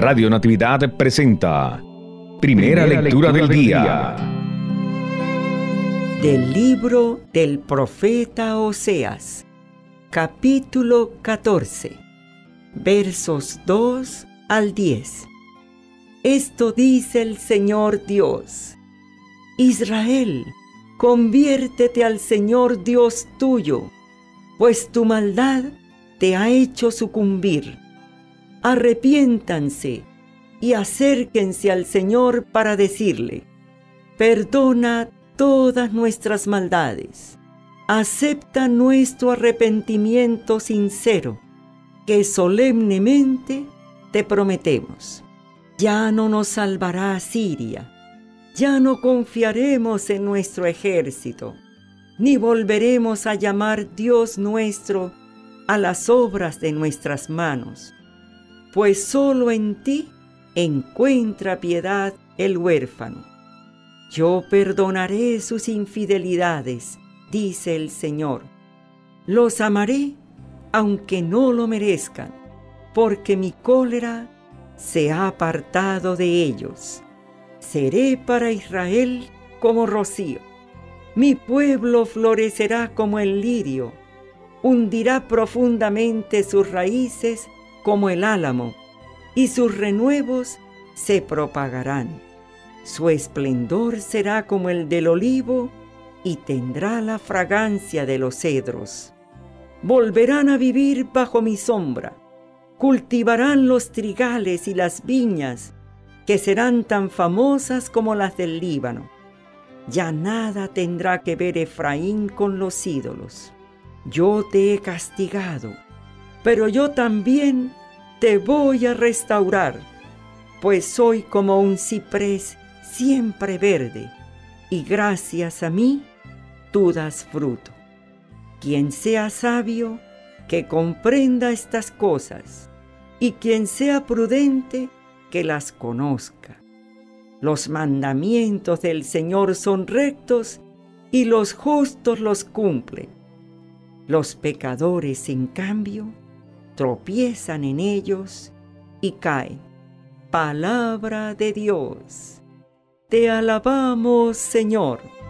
Radio Natividad presenta Primera lectura del día. Del libro del profeta Oseas, capítulo 14, versos 2 al 10. Esto dice el Señor Dios: Israel, conviértete al Señor Dios tuyo, pues tu maldad te ha hecho sucumbir. Arrepiéntanse y acérquense al Señor para decirle: perdona todas nuestras maldades. Acepta nuestro arrepentimiento sincero, que solemnemente te prometemos. Ya no nos salvará Asiria, ya no confiaremos en nuestro ejército, ni volveremos a llamar Dios nuestro a las obras de nuestras manos, pues solo en ti encuentra piedad el huérfano. Yo perdonaré sus infidelidades, dice el Señor. Los amaré aunque no lo merezcan, porque mi cólera se ha apartado de ellos. Seré para Israel como rocío. Mi pueblo florecerá como el lirio, hundirá profundamente sus raíces como el álamo, y sus renuevos se propagarán. Su esplendor será como el del olivo, y tendrá la fragancia de los cedros. Volverán a vivir bajo mi sombra, cultivarán los trigales y las viñas, que serán tan famosas como las del Líbano. Ya nada tendrá que ver Efraín con los ídolos. Yo te he castigado, pero yo también te voy a restaurar, pues soy como un ciprés siempre verde, y gracias a mí tú das fruto. Quien sea sabio, que comprenda estas cosas, y quien sea prudente, que las conozca. Los mandamientos del Señor son rectos, y los justos los cumplen. Los pecadores, en cambio, tropiezan en ellos y caen. Palabra de Dios. Te alabamos, Señor.